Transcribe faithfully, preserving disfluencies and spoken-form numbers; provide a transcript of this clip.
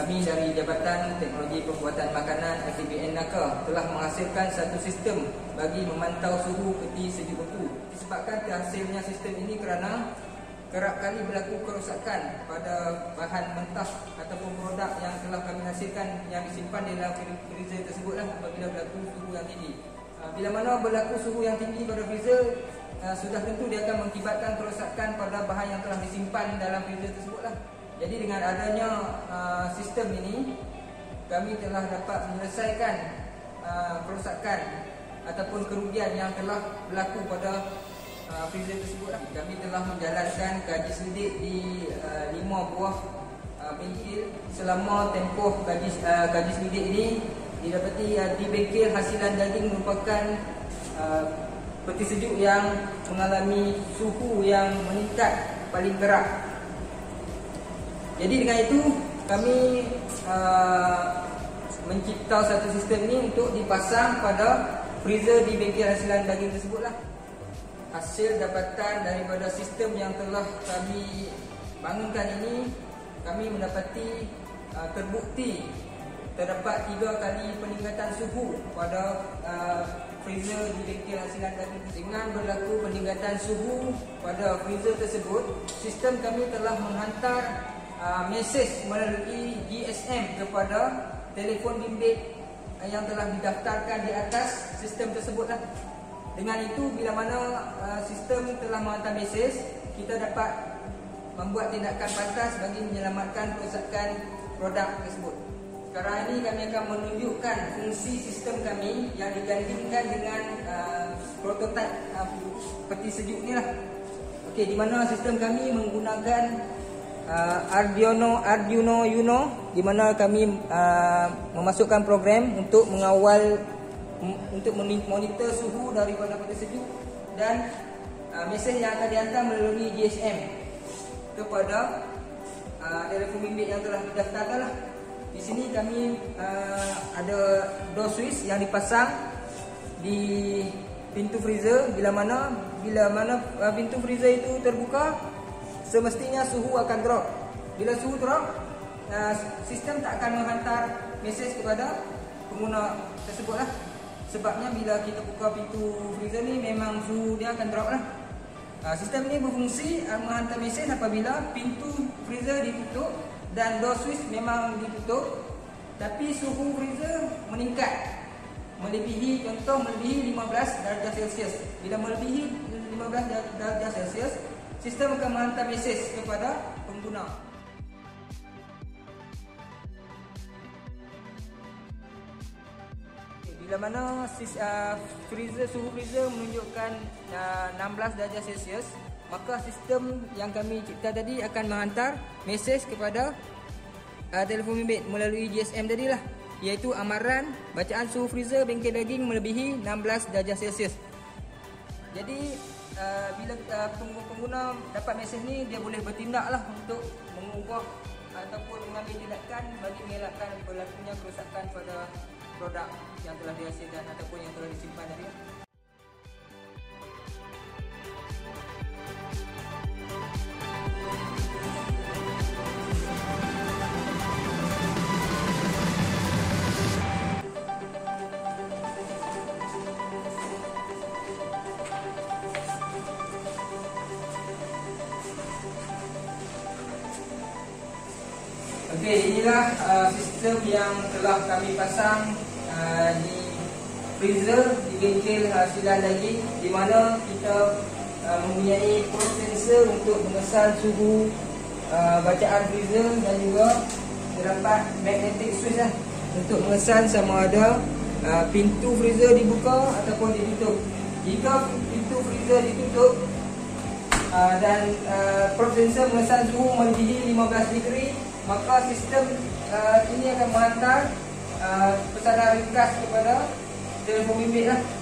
kami dari Jabatan Teknologi Pembuatan Makanan L T B N Naka telah menghasilkan satu sistem bagi memantau suhu peti sejuk beku. Disebabkan terhasilnya sistem ini kerana kerap kali berlaku kerosakan pada bahan mentah ataupun produk yang telah kami hasilkan yang disimpan di dalam freezer tersebutlah apabila berlaku suhu yang tinggi. Bila mana berlaku suhu yang tinggi pada freezer, sudah tentu dia akan mengakibatkan kerosakan pada bahan yang telah disimpan dalam freezer tersebutlah. Jadi dengan adanya uh, sistem ini, kami telah dapat menyelesaikan uh, kerosakan ataupun kerugian yang telah berlaku pada uh, freezer tersebut. Kami telah menjalankan kaji selidik di uh, lima buah uh, bengkel. Selama tempoh kaji, uh, kaji selidik ini, didapati uh, di bengkel hasilan daging merupakan uh, peti sejuk yang mengalami suhu yang meningkat paling kerap. Jadi dengan itu kami uh, mencipta satu sistem ini untuk dipasang pada freezer di bengkel hasilan daging tersebutlah. Hasil dapatan daripada sistem yang telah kami bangunkan ini, kami mendapati uh, terbukti terdapat tiga kali peningkatan suhu pada uh, freezer di bengkel hasilan daging. Dengan berlaku peningkatan suhu pada freezer tersebut, sistem kami telah menghantar Uh, mesej melalui G S M kepada telefon bimbit uh, yang telah didaftarkan di atas sistem tersebutlah. Dengan itu, bila mana uh, sistem telah menghantar mesej, kita dapat membuat tindakan pantas bagi menyelamatkan kerosakan produk tersebut. Sekarang ini kami akan menunjukkan fungsi sistem kami yang digandingkan dengan uh, prototipe uh, peti sejuk ni lah. Okey, di mana sistem kami menggunakan Uh, Arduino Arduino Uno, di mana kami uh, memasukkan program untuk mengawal untuk monitor suhu daripada peti sejuk dan uh, mesej yang akan dihantar melalui G S M kepada uh, telefon bimbit yang telah didaftarkan lah. Di sini kami uh, ada door switch yang dipasang di pintu freezer. Bila mana bila mana uh, pintu freezer itu terbuka, semestinya suhu akan drop. Bila suhu drop, uh, sistem tak akan menghantar mesej kepada pengguna tersebut lah. Sebabnya bila kita buka pintu freezer ni, memang suhu dia akan drop lah. uh, Sistem ni berfungsi uh, menghantar mesej apabila pintu freezer ditutup dan door switch memang ditutup, tapi suhu freezer meningkat melebihi, contoh melebihi lima belas darjah Celsius. Bila melebihi lima belas darjah Celsius, sistem akan menghantar mesej kepada pengguna. Bila mana uh, freezer, suhu freezer menunjukkan uh, enam belas darjah Celsius, maka sistem yang kami cipta tadi akan menghantar mesej kepada uh, telefon bimbit melalui G S M tadilah, iaitu amaran bacaan suhu freezer bengkel daging melebihi enam belas darjah Celsius. Jadi Uh, bila uh, pengguna dapat mesej ni, dia boleh bertindaklah untuk mengubah ataupun mengambil tindakan bagi mengelakkan berlakunya kerosakan pada produk yang telah dihasilkan ataupun yang telah disimpan tadi. Okey, inilah uh, sistem yang telah kami pasang uh, di freezer di bengkel hasilan daging, di mana kita uh, mempunyai pulse sensor untuk mengesan suhu uh, bacaan freezer, dan juga terdapat magnetic switch lah untuk mengesan sama ada uh, pintu freezer dibuka ataupun ditutup. Jika pintu freezer ditutup uh, dan uh, pulse sensor mengesan suhu melebihi lima belas degree, maka sistem uh, ini akan menghantar uh, pesanan ringkas kepada telefon bimbit lah.